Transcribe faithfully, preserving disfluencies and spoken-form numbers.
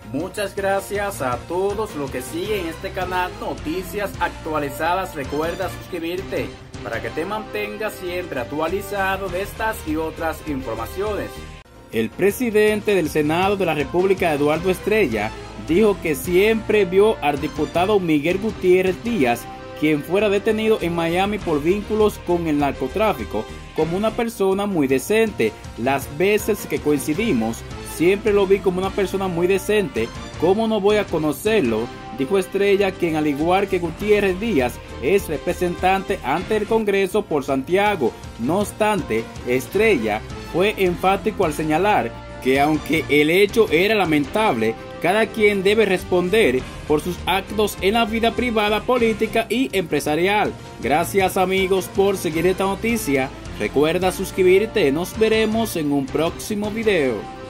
Muchas gracias a todos los que siguen este canal Noticias Actualizadas. Recuerda suscribirte para que te mantengas siempre actualizado de estas y otras informaciones. El presidente del Senado de la República, Eduardo Estrella, dijo que siempre vio al diputado Miguel Gutiérrez Díaz, quien fuera detenido en Miami por vínculos con el narcotráfico, como una persona muy decente. Las veces que coincidimos, siempre lo vi como una persona muy decente. ¿Cómo no voy a conocerlo?, dijo Estrella, quien al igual que Gutiérrez Díaz es representante ante el Congreso por Santiago. No obstante, Estrella fue enfático al señalar que aunque el hecho era lamentable, cada quien debe responder por sus actos en la vida privada, política y empresarial. Gracias amigos por seguir esta noticia. Recuerda suscribirte. Nos veremos en un próximo video.